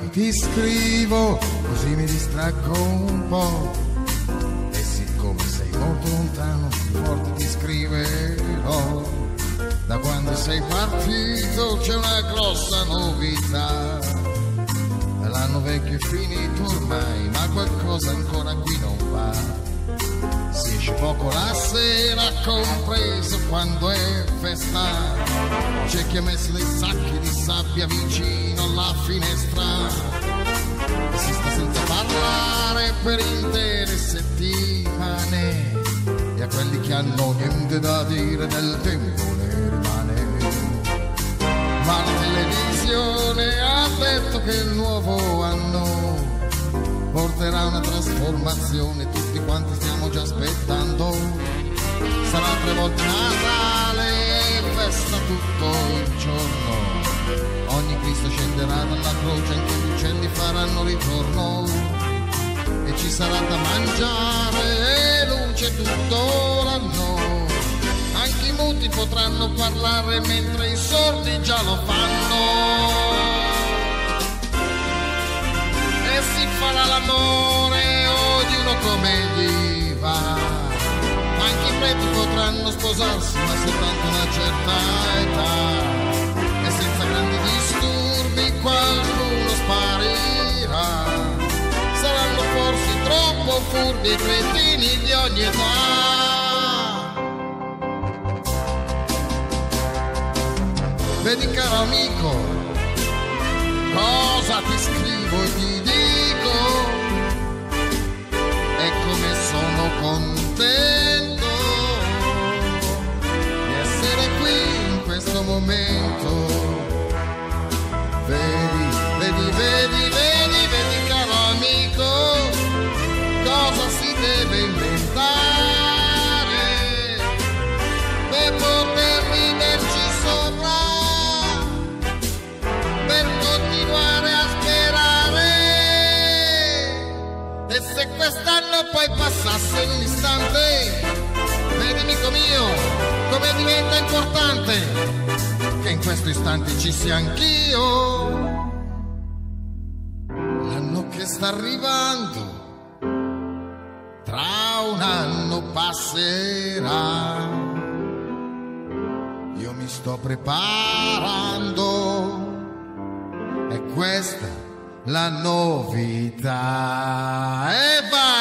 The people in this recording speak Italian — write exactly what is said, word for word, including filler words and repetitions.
ti scrivo, così mi distraggo un po'. E siccome sei molto lontano, più forte ti scriverò. Da quando sei partito c'è una grossa novità. L'anno vecchio è finito ormai, ma qualcosa ancora qui non va. Si esce poco la sera, compreso quando è festa. C'è chi ha messo dei sacchi di sabbia vicino alla finestra. E si sta senza parlare per intere settimane. E a quelli che hanno niente da dire del tempo ne rimane. Ma la televisione ha detto che il nuovo anno porterà una trasformazione, tutti quanti stiamo già aspettando. Sarà tre volte Natale e festa tutto il giorno. Ogni Cristo scenderà dalla croce, anche gli uccelli faranno ritorno. E ci sarà da mangiare e luce tutto l'anno. Anche i muti potranno parlare mentre i sordi già lo fanno. E si farà l'amore ognuno come gli va. Anche i preti potranno sposarsi, ma soltanto una certa età. E senza grandi disturbi qualcuno sparirà. Saranno forse troppo furbi e cretini di ogni età. Vedi caro amico, cosa ti scrivo e ti dico, e come sono contento di essere qui in questo momento. Vedi, vedi, vedi, vedi, vedi caro amico, cosa si deve inventare per poter riderci sopra, per continuare a sperare. E se quest'anno poi passasse in un istante, vedi amico mio come diventa importante che in questo istante ci sia anch'io. L'anno che sta arrivando tra un anno passerà. Io mi sto preparando, è questa la novità. E vai!